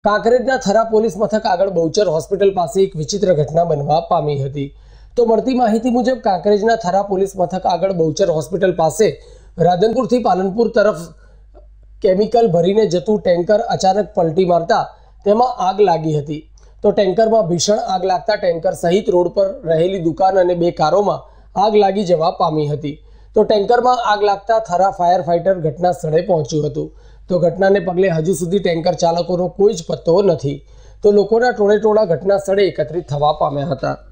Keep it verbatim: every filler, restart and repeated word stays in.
કાંકરેજના Thara police મથક આગળ Bahuchar hospital પાસે એક વિચિત્ર ઘટના બનવા પામી હતી। તો મળતી માહિતી મુજબ કાંકરેજના થરા પોલીસ મથક આગળ બહુચર હોસ્પિટલ પાસે રાધનપુરથી પાલનપુર તરફ કેમિકલ ભરીને જતું ટેન્કર અચાનક પલટી મારતા તેમાં આગ લાગી હતી। તો ટેન્કરમાં ભીષણ આગ લાગતા ટેન્કર સહિત રોડ પર રહેલી દુકાન અને બે કારોમાં આગ લાગી જવા પામી હતી। તો ટેન્કરમાં આગ લાગતા થરા ફાયર ફાઇટર ઘટના સ્થળે પહોંચ્યું હતું। તો ઘટનાને પગલે હજુ સુધી ટેન્કર ચાલકોનો કોઈ જ પત્તો નથી। તો લોકોના ટોળે ટોળા ઘટના સ્થળે એકત્રિત થવા પામ્યા હતા।